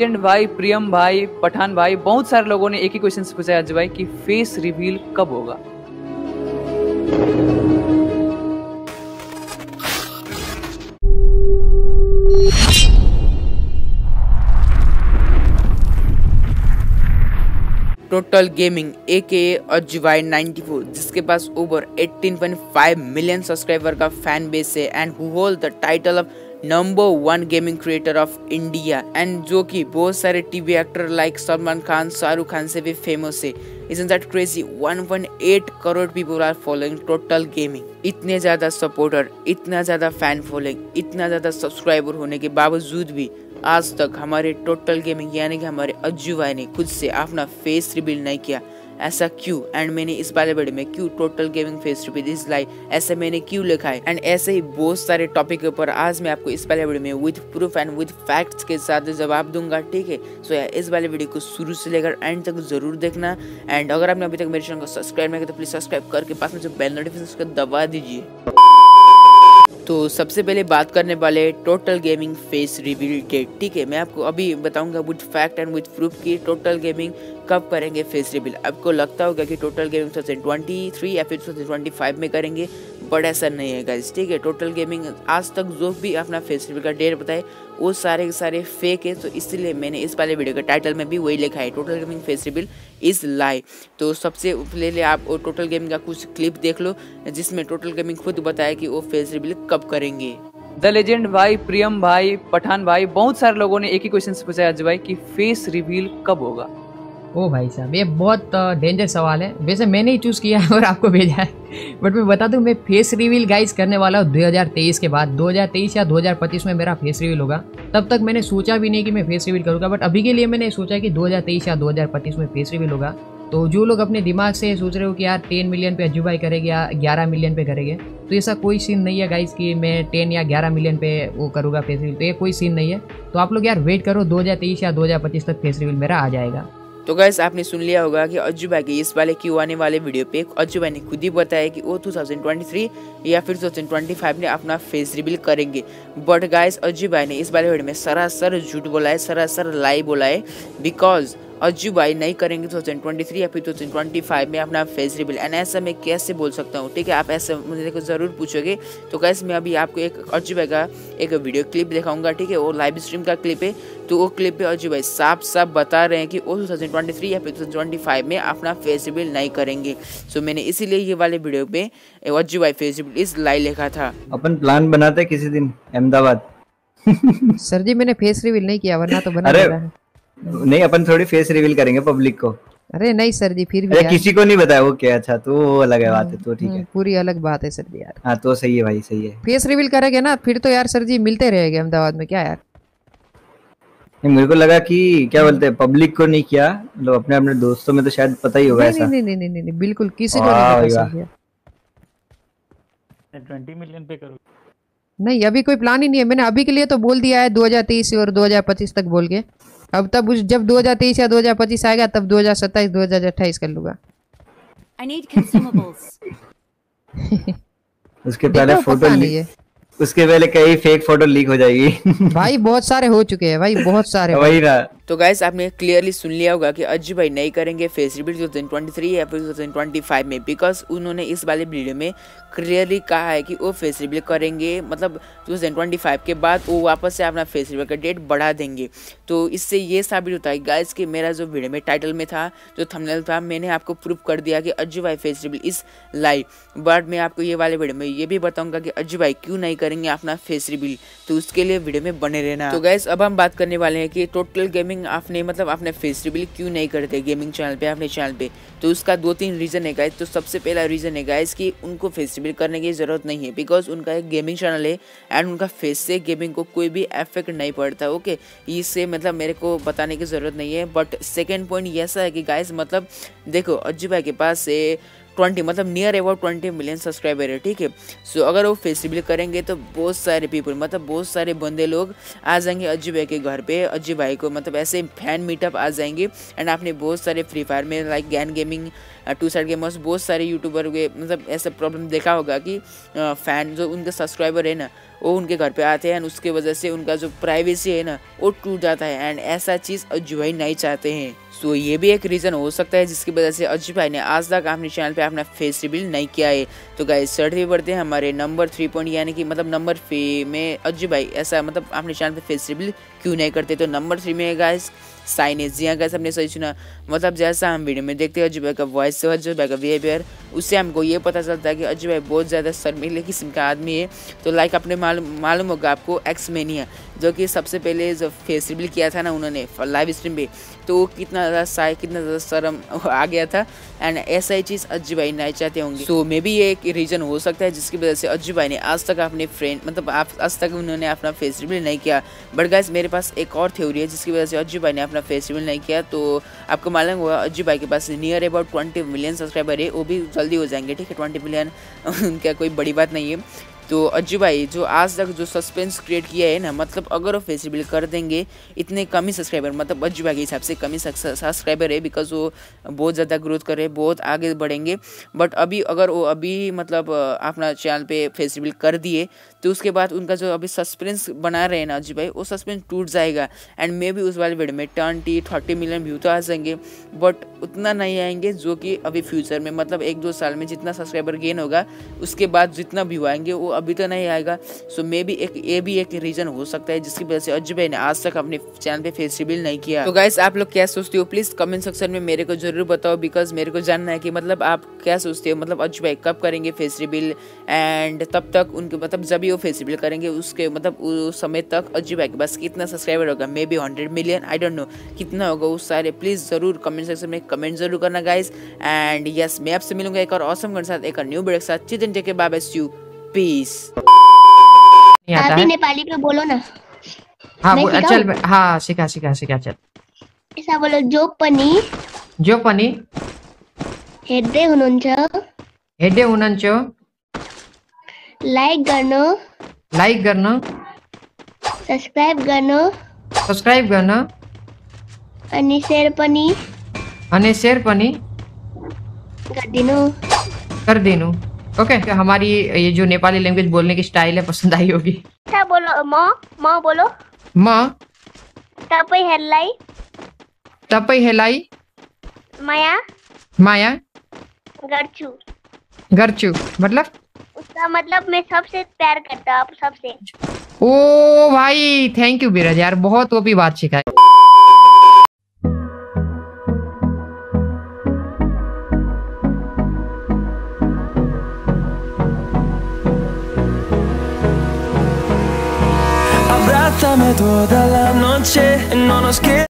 Legend भाई, प्रियम भाई, पठान भाई, बहुत सारे लोगों ने एक ही क्वेश्चन पूछा है अजय भाई कि फेस रिवील कब होगा। टोटल गेमिंग AKA अजय 94 जिसके पास ओवर 18.5 मिलियन सब्सक्राइबर का फैन बेस है and who hold the title of number 1 gaming creator of India and जो कि बहुत सारे TV actor like Salman Khan, Shahrukh Khan से भी फेमस है। Isn't that crazy? 1.8 crore people are following total gaming. इतने ज्यादा सपोर्टर, इतना ज्यादा फैन फॉलोइंग, इतना ज्यादा सब्सक्राइबर होने के बावजूद भी आज तक हमारे टोटल गेमिंग यानी कि हमारे अज्जू भाई ने खुद से अपना फेस रिवील नहीं किया। ऐसा क्यों? एंड मैंने इस वाले वीडियो में क्यों total gaming face reveal is lie ऐसे मैंने क्यों लिखा है एंड ऐसे ही बहुत सारे टॉपिक के ऊपर आज मैं आपको इस वाले वीडियो में with proof and with facts के साथ जवाब दूंगा, ठीक है। सो यार इस वाले वीडियो को शुरू से लेकर एंड तक जरूर देखना एंड अगर आपने अभी तक मेरे चैनल को सब्सक्राइब नहीं किया तो प्लीज सब्सक्राइब करके पास में जो बेल नोटिफिकेशन को दबा दीजिए। तो सबसे पहले बात करने वाले total gaming face reveal date, ठीक है। मैं आपको अभी बताऊंगा with fact and with proof की टोटल गेमिंग कब करेंगे फेस रिवील। आपको लगता होगा कि टोटल गेमिंग 2023 या फिर 2025 में करेंगे, बट ऐसा नहीं है गाइस, ठीक है। टोटल गेमिंग आज तक जो भी अपना फेस रिवील का डेट बताए वो सारे के सारे फेक है, तो इसलिए मैंने इस वाले वीडियो के टाइटल में भी वही लिखा है, total gaming face reveal is lie. तो सबसे पहले आप टोटल गेमिंग का कुछ क्लिप देख लो जिसमें टोटल गेमिंग खुद बताया कि वो फेस रिवील कब करेंगे। द लेजेंड भाई, प्रियम भाई, पठान भाई, बहुत सारे लोगों ने एक ही क्वेश्चन पूछा है अजय भाई कि फेस रिवील कब होगा। ओ भाई साहब, ये बहुत डेंजर सवाल है। वैसे मैंने ही चूज़ किया है और आपको भेजा है, बट मैं बता दूं मैं फेस रिवील गाइस करने वाला हूँ 2023 के बाद। 2023 या 2025 में मेरा फेस रिवील होगा। तब तक मैंने सोचा भी नहीं कि मैं फेस रिवील करूँगा, बट अभी के लिए मैंने सोचा कि 2023 या 2025 में फेस रिवील होगा। तो जो लोग अपने दिमाग से सोच रहे हो कि यार 10 मिलियन पे अज्जू भाई करेंगे या 11 मिलियन पे करेंगे, तो ऐसा कोई सीन नहीं है गाइस कि मैं 10 या 11 मिलियन पे वो करूँगा फेस रिवील, तो ये कोई सीन नहीं है। तो आप लोग यार वेट करो, 2023 या 2025 तक फेस रिवील मेरा आ जाएगा। तो गाइस आपने सुन लिया होगा कि अज्जू भाई के इस वाले क्यों आने वाले वीडियो पे अज्जू भाई ने खुद ही बताया कि वो 2023 या फिर 2025 में अपना फेस रिवील करेंगे। बट गाइस अज्जू भाई ने इस वाले वीडियो में सरासर झूठ बोला है, सरासर लाई बोला है, बिकॉज अज्जू भाई नहीं करेंगे 2023 या फिर 2025 में अपना फेस रिवील। एंड ऐसा मैं कैसे बोल सकता हूँ, ठीक है। आप ऐसा मुझे को जरूर पूछोगे। तो गाइस मैं अभी आपको एक अज्जू भाई का एक वीडियो क्लिप दिखाऊंगा, ठीक है। वो लाइव स्ट्रीम का क्लिप है, तो वो क्लिप पे अज्जू भाई साफ साफ बता रहे हैं कि वो 2023 या फिर 2025 में अपना फेस रिवील नहीं करेंगे। सो मैंने इसीलिए ये वाले वीडियो पे अज्जू भाई फेस रिवील इस लाई लिखा था। अपन प्लान बनाते हैं किसी दिन अहमदाबाद। सर जी मैंने फेस रिवील नहीं किया, वरना तो बना अरे नहीं, अपन थोड़ी फेस रिवील करेंगे पब्लिक को। अरे नहीं सर जी, फिर भी यार किसी को नहीं बताया वो क्या। अच्छा तो वो अलग है बात है, तो ठीक है, पूरी अलग बात है सर जी यार। हाँ तो सही है भाई, सही है। फेस रिवील करेंगे ना फिर तो यार सर जी मिलते रहेंगे अहमदाबाद में, क्या यार। मेरे को लगा कि क्या बोलते हैं पब्लिक को नहीं किया, मतलब अपने अपने दोस्तों में तो शायद पता ही होगा ऐसा। नहीं नहीं नहीं नहीं बिल्कुल किसी को नहीं पता सर। 20 मिलियन पे करो। नहीं अभी कोई प्लान ही नहीं है, मैंने अभी के लिए तो बोल दिया है 2023 और 2025 तक बोल के। अब तब जब 2023 या 2025 आएगा तब 2027 2028 कर लूंगा। I need consumables. उसके पहले फोटो नहीं है, उसके पहले कई फेक फोटो लीक हो जाएगी। भाई बहुत सारे हो चुके हैं भाई, बहुत सारे। वही ना। तो गाइस आपने क्लियरली सुन लिया होगा कि अज्जू भाई नहीं करेंगे फेस रिवील 2023 या फिर 2025 में, बिकॉज उन्होंने इस वाले वीडियो में क्लियरली कहा है कि वो फेस रिवील करेंगे, मतलब 2025 के बाद वो वापस से अपना फेस रिवील का डेट बढ़ा देंगे। तो इससे ये साबित होता है गाइस कि मेरा जो वीडियो में टाइटल में था, जो थंबनेल था, मैंने आपको प्रूफ कर दिया कि अज्जू भाई face reveal is live. But मैं आपको ये वाले वीडियो में ये भी बताऊंगा कि अज्जू भाई क्यों नहीं करेंगे अपना फेस रिवील, तो उसके लिए वीडियो में बने रहना। तो गाइस अब हम बात करने वाले हैं कि टोटल गेमिंग आपने मतलब अपने फेस रिवील क्यों नहीं करते गेमिंग चैनल पे, अपने चैनल पे। तो उसका 2-3 रीजन है गाइस। तो सबसे पहला रीजन है गाइस कि उनको फेस रिवील करने की जरूरत नहीं है, बिकॉज उनका एक गेमिंग चैनल है एंड उनका फेस से गेमिंग को कोई भी इफेक्ट नहीं पड़ता, ओके। इससे मतलब मेरे को बताने की जरूरत नहीं है। बट सेकेंड पॉइंट ऐसा है कि गाइस मतलब देखो अज्जू भाई के पास से 20 मतलब नियर अबाउट 20 मिलियन सब्सक्राइबर है, ठीक है। सो अगर वो फेस रिवील करेंगे तो बहुत सारे पीपल मतलब बहुत सारे बंदे लोग आ जाएंगे अज्जू भाई के घर पे, अज्जू भाई को मतलब ऐसे फैन मीटअप आ जाएंगे। एंड आपने बहुत सारे फ्री फायर में like Gyan gaming, two side gamers, बहुत सारे यूट्यूबर के मतलब ऐसा प्रॉब्लम देखा होगा कि फैन जो उनके सब्सक्राइबर है ना वो उनके घर पे आते हैं एंड उसके वजह से उनका जो प्राइवेसी है ना वो टूट जाता है। एंड ऐसा चीज़ अज्जू भाई नहीं चाहते हैं। सो ये भी एक रीज़न हो सकता है जिसकी वजह से अज्जू भाई ने आज तक अपने चैनल पे अपना फेस रिवील नहीं किया है। तो गाइस चढ़ते बढ़ते हैं हमारे नंबर 3 पॉइंट, यानी कि मतलब नंबर 3 में अज्जू भाई ऐसा मतलब अपने चैनल पे फेस रिवील क्यों नहीं करते। तो नंबर 3 में गाइस साइनेज। जी हाँ गाइस, हमने सही सुना। मतलब जैसा हम वीडियो में देखते हैं अज्जू भाई का वॉइस से, अज्जू भाई का बिहेवियर, उससे हमको ये पता चलता है कि अज्जू भाई बहुत ज़्यादा शर्मीले किस्म का आदमी है। तो लाइक अपने मालूम होगा आपको एक्समेनिया, जो कि सबसे पहले जब फेस रिवील किया था ना उन्होंने लाइव स्ट्रीम पे, तो कितना ज़्यादा साय, कितना ज़्यादा शर्म आ गया था। एंड ऐसा ही चीज़ अज्जू भाई नहीं चाहते होंगे। सो मे बी ये एक रीज़न हो सकता है जिसकी वजह से अज्जू भाई ने आज तक अपने फ्रेंड मतलब आज तक उन्होंने अपना फेस रिवील नहीं किया। बट गाइस मेरे पास एक और थ्योरी है जिसकी वजह से अज्जू भाई ने अपना फेस रिवील नहीं किया। तो आपको मालूम हुआ अज्जू भाई के पास नियर अबाउट 20 मिलियन सब्सक्राइबर है, वो भी जल्दी हो जाएंगे, ठीक है। 20 मिलियन उनका कोई बड़ी बात नहीं है। तो अज्जू भाई जो आज तक जो सस्पेंस क्रिएट किया है ना, मतलब अगर वो फेस रिवील कर देंगे इतने कम ही सब्सक्राइबर, मतलब अज्जू भाई के हिसाब से कम ही सब्सक्राइबर है, बिकॉज वो बहुत ज़्यादा ग्रोथ कर रहे हैं, बहुत आगे बढ़ेंगे। बट अभी अगर वो अभी मतलब अपना चैनल पे फेस रिवील कर दिए तो उसके बाद उनका जो अभी सस्पेंस बना रहे हैं ना अज्जू भाई, वो सस्पेंस टूट जाएगा। एंड मे भी उस वाले वीडियो में 20-30 मिलियन व्यू तो आ जाएंगे, बट उतना नहीं आएंगे जो कि अभी फ्यूचर में मतलब 1-2 साल में जितना सब्सक्राइबर गेन होगा उसके बाद जितना व्यू आएंगे वो अभी तो नहीं आएगा। सो मे बी ये भी एक रीज़न हो सकता है जिसकी वजह से अज्जू भाई ने आज तक अपने चैनल पे फेस रिवील नहीं किया। तो गाइस आप लोग क्या सोचते हो प्लीज़ कमेंट सेक्शन में मेरे को जरूर बताओ, बिकॉज मेरे को जानना है कि मतलब आप क्या सोचते हो, मतलब अज्जू भाई कब करेंगे फेस रिवील। एंड तब तक उनके मतलब जब भी वो फेस रिवील करेंगे उसके मतलब उस समय तक अज्जू भाई के पास कितना सब्सक्राइबर होगा, maybe 100 million, I don't know कितना होगा उस सारे। प्लीज़ ज़रूर कमेंट सेक्शन में कमेंट जरूर करना गाइस। एंड यस मैं आपसे मिलूंगा एक और ऑसम के साथ, एक और न्यू वीडियो के साथ। Children take care, bye bye, see you, peace. आता आप ही है। नेपाली पे बोलो ना। हाँ मैं चल सिखाऊं? हाँ सिखा चल। ऐसा बोलो, जो पनि हेर्दै हुनुहुन्छ हेर्दै हुनुहुन्छ लाइक गर्न सब्स्क्राइब गर्न अनि शेयर पनि गरिदिनु। ओके हमारी ये जो नेपाली लैंग्वेज बोलने की स्टाइल है पसंद आई होगी। ऐसा बोलो, म बोलो, म तपाईहरुलाई माया गर्छु मतलब उसका मतलब मैं सबसे प्यार करता हूँ, आप सबसे। ओ भाई थैंक यू बीरज यार, बहुत ओपी बात सिखाई। Abrázame toda la noche, no nos queda